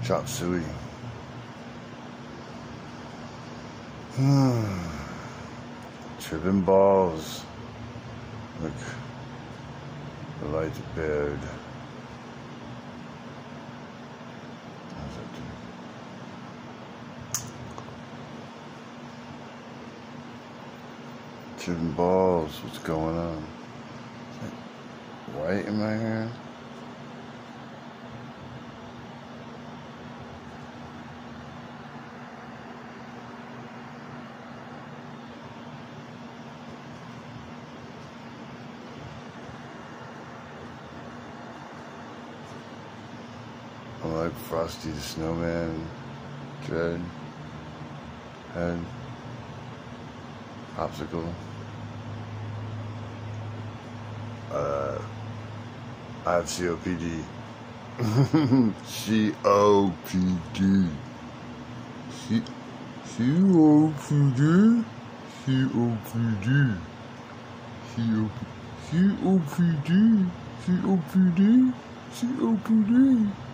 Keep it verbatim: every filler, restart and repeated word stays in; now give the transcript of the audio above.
Chop suey. Hmm. Tripping balls. Look. The light's bared. How's that do? Tripping balls. What's going on? Is that white in my hair? I like Frosty the Snowman, Dread, Head, Popsicle. Uh, I have C O P D. C O P D. C O P D. C O P D. C O P D. C O P D. C O P D. C O P D.